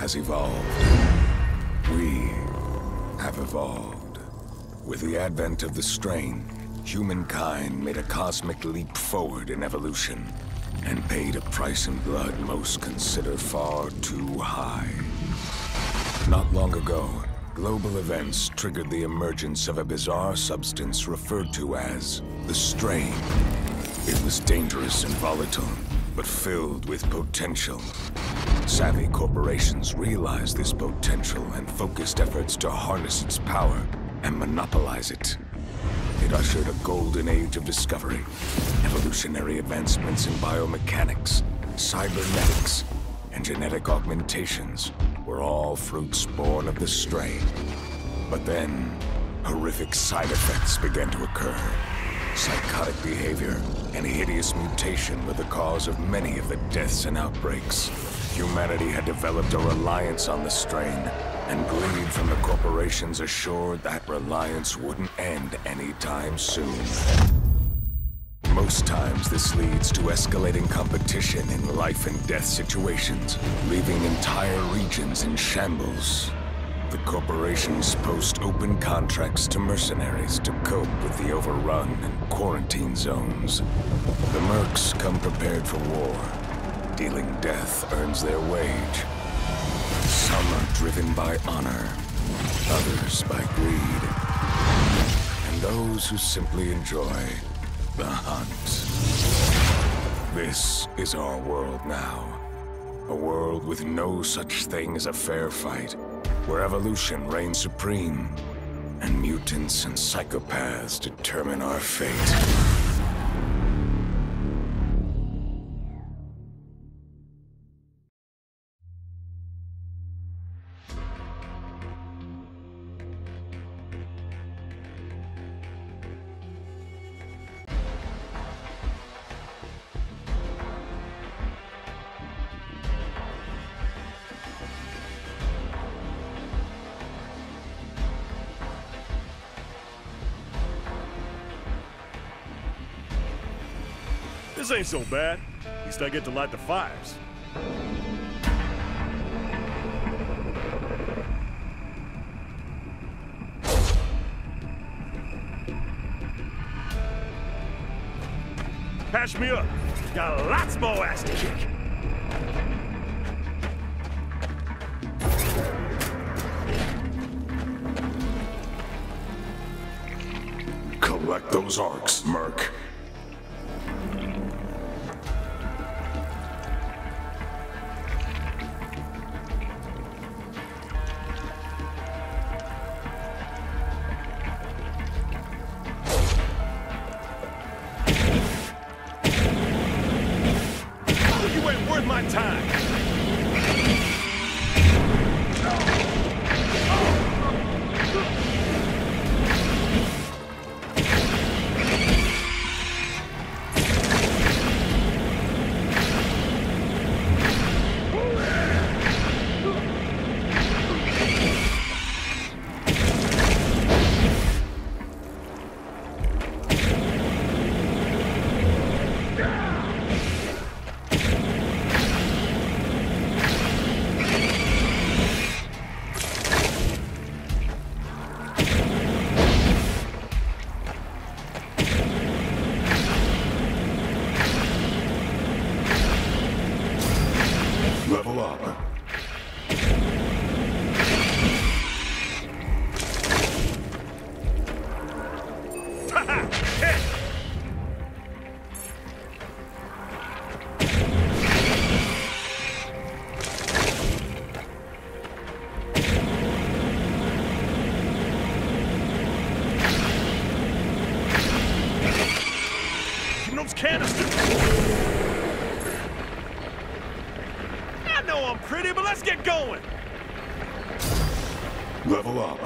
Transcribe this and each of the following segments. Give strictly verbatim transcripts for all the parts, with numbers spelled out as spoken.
has evolved. We have evolved. With the advent of the strain, humankind made a cosmic leap forward in evolution, and paid a price in blood most consider far too high. Not long ago, global events triggered the emergence of a bizarre substance referred to as the strain. It was dangerous and volatile, but filled with potential. Savvy corporations realized this potential and focused efforts to harness its power and monopolize it. It ushered a golden age of discovery. Evolutionary advancements in biomechanics, cybernetics, and genetic augmentations were all fruits born of the strain. But then, horrific side effects began to occur. Psychotic behavior and hideous mutation were the cause of many of the deaths and outbreaks. Humanity had developed a reliance on the strain, and greed from the corporations assured that reliance wouldn't end anytime soon. Most times this leads to escalating competition in life and death situations, leaving entire regions in shambles. The corporations post open contracts to mercenaries to cope with the overrun and quarantine zones. The mercs come prepared for war. Dealing death earns their wage. Some are driven by honor, others by greed, and those who simply enjoy the hunt. This is our world now. A world with no such thing as a fair fight, where evolution reigns supreme, and mutants and psychopaths determine our fate. This ain't so bad. At least I get to light the fires. Patch me up. Got lots more ass to kick. Collect those arcs, Merc. My time. Level up. Give those canisters. I know I'm pretty, but let's get going. Level up.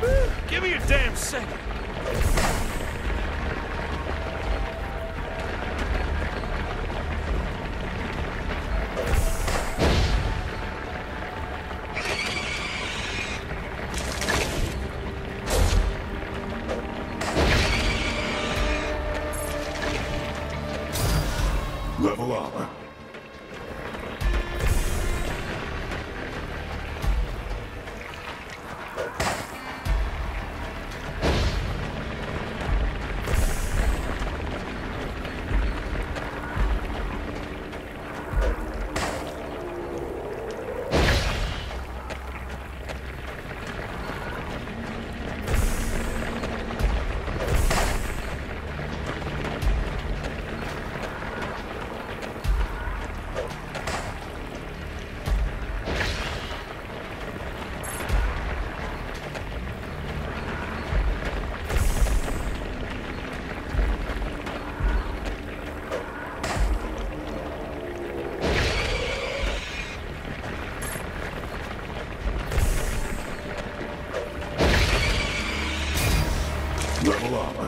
Give me a damn second. Level up. Level up.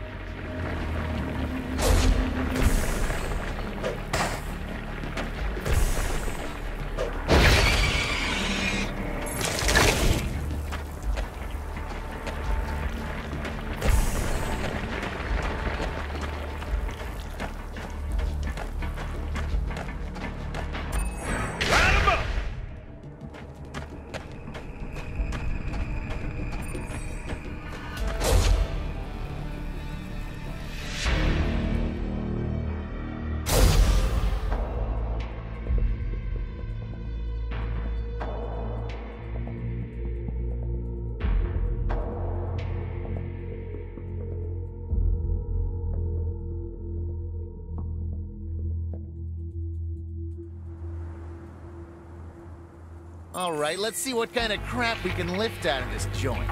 All right, let's see what kind of crap we can lift out of this joint.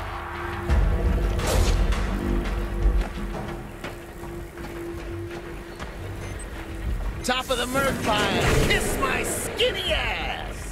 Top of the Merc pile, kiss my skinny ass!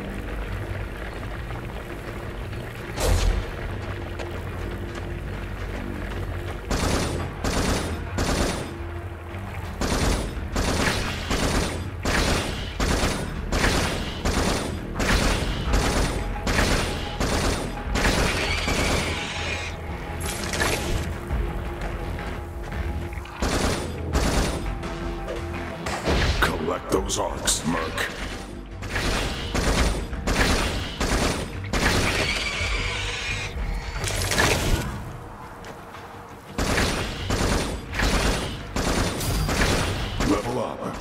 Collect those arcs, Merc. Level up.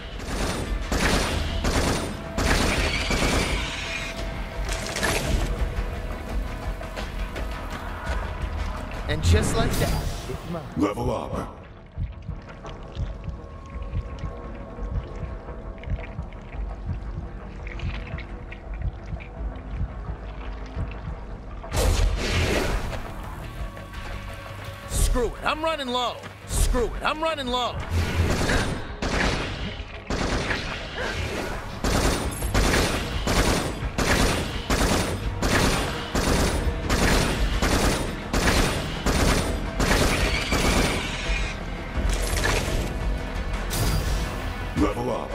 And just like that, it's mine. Level up. Screw it, I'm running low. Screw it, I'm running low. Level up.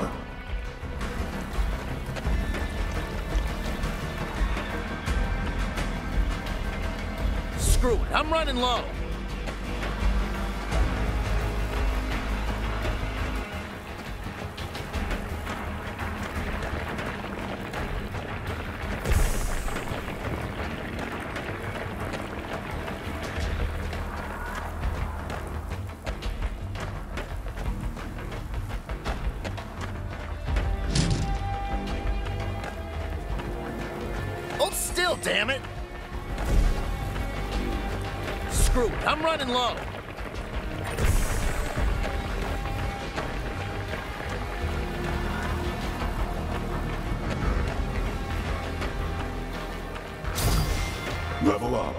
Screw it, I'm running low. Hold still, damn it! Screw it, I'm running low. Level up.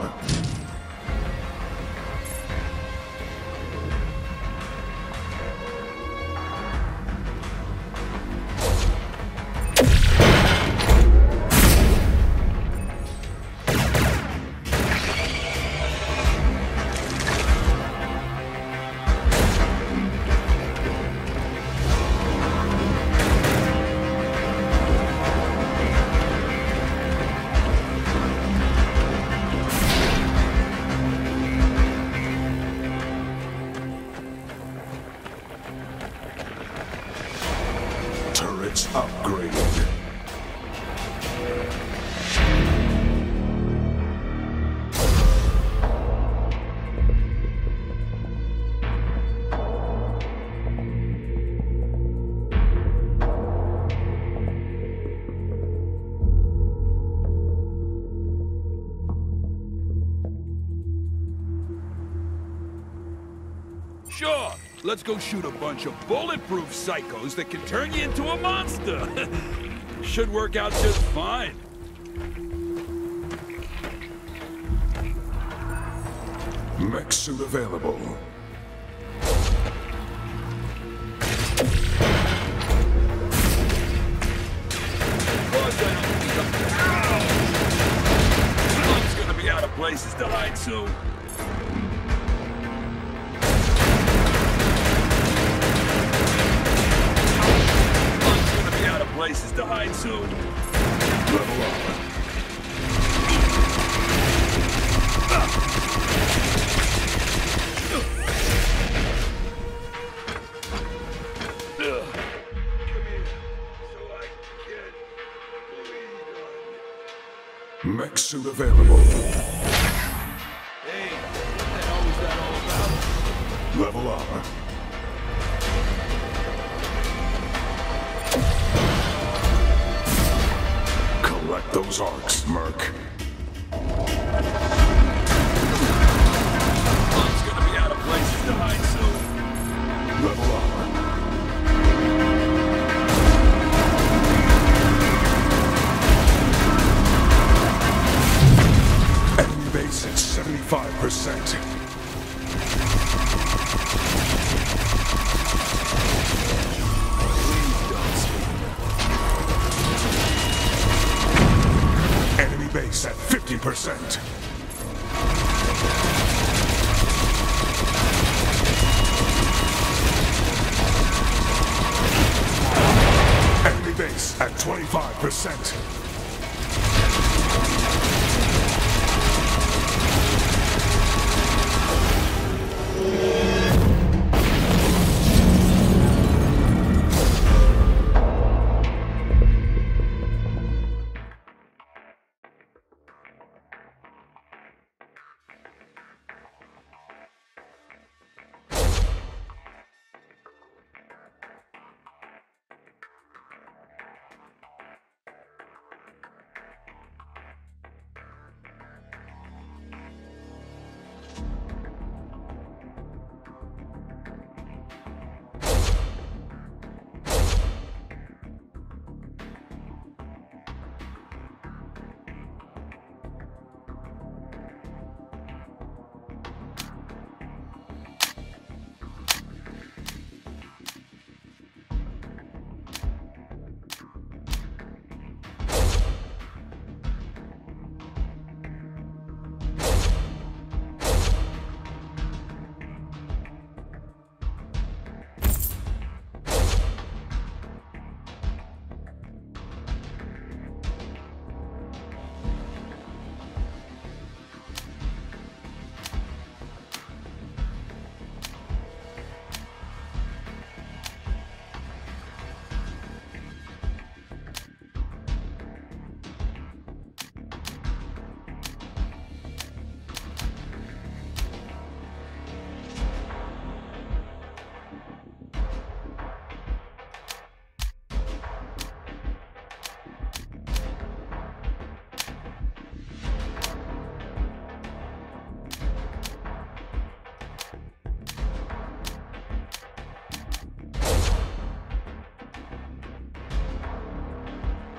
Sure. Let's go shoot a bunch of bulletproof psychos that can turn you into a monster. Should work out just fine. Mech suit available. Someone's gonna be out of places to hide soon. Someone's gonna be out of places to hide soon. Level up. Mech suit available. Hey, what the hell was that all about? Level up. Collect those arcs, Merc. Someone's gonna be out of places to hide soon. Level up. Enemy base at seventy-five percent. Enemy base at fifty percent. Enemy base at twenty-five percent.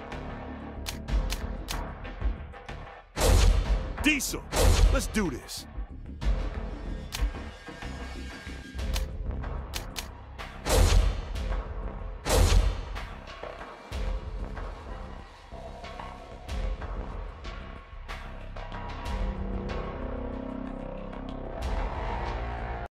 Diesel, let's do this.